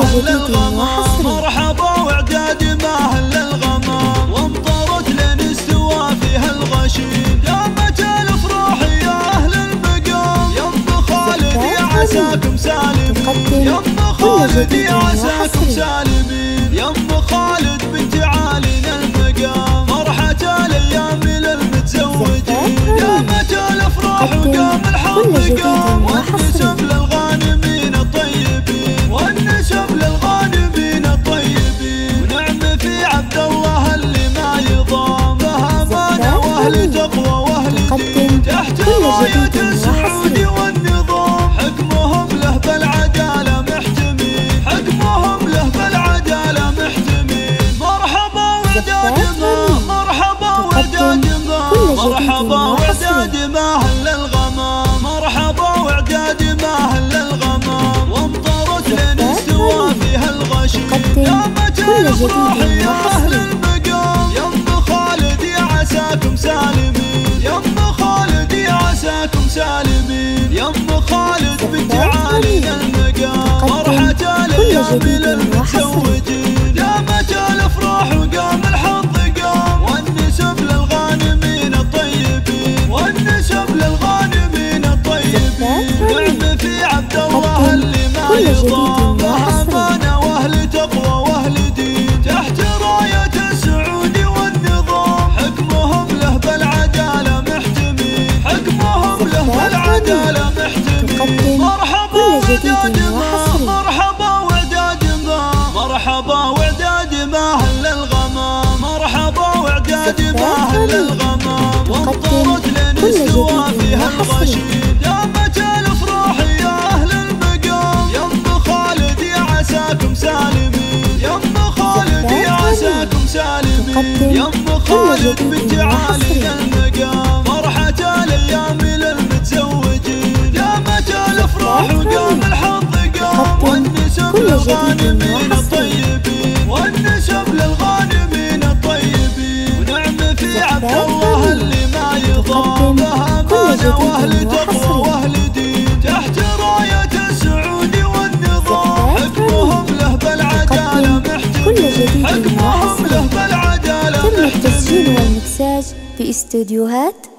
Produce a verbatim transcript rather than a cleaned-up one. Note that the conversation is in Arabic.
أهل الغمام مرحبا وإعداد ما أهل الغمام وامطرت لين استوى فيها الغشيم يا متى الأفراح يا أهل المقام يم خالد يا عساكم سالمين يم خالد يا عساكم سالمين يم خالد بنت عالينا المقام فرحة الأيام للمتزوجين يا متى الأفراح وقام الحظ قام والنسب للغانمين الطيبين والنسب للغانمين الطيبين ونعم في عبد الله اللي ما يضام له أمانة وأهل تقوى وأهل دين تحت راية السعود والنظام حكمهم له بالعدالة محتمين حكمهم له بالعدالة محتمين مرحبا وإعداد ما مرحبا وإعداد ما مرحبا وإعداد ما أهل الغمام مرحبا وإعداد ما أهل الغمام وامطرت لين استوى فيها الغشيم يا متى الأفراح يا أهل المقام يم خالد يا عساكم سالمين يم خالد يا عساكم سالمين يم خالد بنت عالينا المقام فرحة الأيام للمتزوجين يا متى الأفراح وقام الحظ قام والنسب للغانمين الطيبين والنسب للغانمين الطيبين نعم في عبد الله اللي ما يضام له أمانة وأهل تقوى وأهل دين تحت راية السعود والنظام حكمهم له بالعدالة محتمين حكمهم له بالعدالة محتمين مرحبا وإعداد ما مرحبا وإعداد ما مرحبا وإعداد ما أهل الغمام مرحبا وإعداد ما أهل الغمام وامطرت لين استوى فيها الغشيم يا متى الأفراح يا أهل المقام يم خالد يا عساكم سالمين يم خالد يا عساكم سالمين يم خالد بنت عالينا المقام فرحة الأيام للمتزوجين يا متى الأفراح وقام الحظ قام والنسب للغانمين الطيبين والنسب للغانمين الطيبين ونعم في عبد الله اللي ما يضام له أمانة وأهل تقوى وأهل دين تحت راية السعود والنظام حكمهم له بالعدالة محتمين حكمهم له بالعدالة محتمين. تم التسجيل والمكساج في استوديوهات